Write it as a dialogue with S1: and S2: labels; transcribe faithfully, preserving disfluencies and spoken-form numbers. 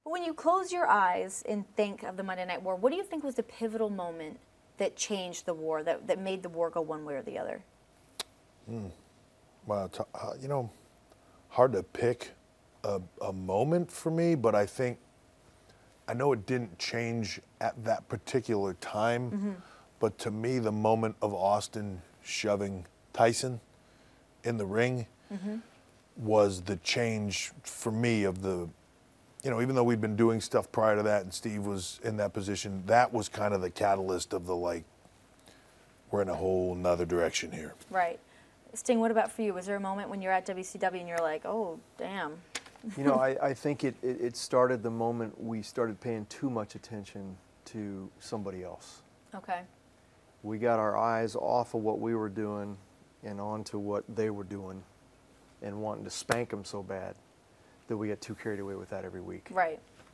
S1: When you close your eyes and think of the Monday Night War, what do you think was the pivotal moment that changed the war, that, that made the war go one way or the other?
S2: Mm. Well, t- uh, you know, hard to pick a, a moment for me, but I think, I know it didn't change at that particular time, mm-hmm. but to me, the moment of Austin shoving Tyson in the ring mm-hmm. was the change for me of the, you know, even though we'd been doing stuff prior to that and Steve was in that position, that was kind of the catalyst of the, like, we're in a whole nother direction here.
S1: Right. Sting, what about for you? Was there a moment when you're at W C W and you're like, oh, damn?
S3: You know, I, I think it, it, it started the moment we started paying too much attention to somebody else.
S1: Okay.
S3: We got our eyes off of what we were doing and onto what they were doing and wanting to spank them so bad that we get too carried away with that every week.
S1: Right.